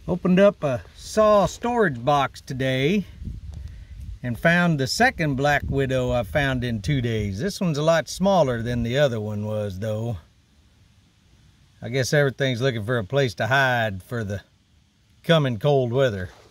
Opened up a saw storage box today and found the second Black Widow I found in 2 days. This one's a lot smaller than the other one was though. I guess everything's looking for a place to hide for the coming cold weather.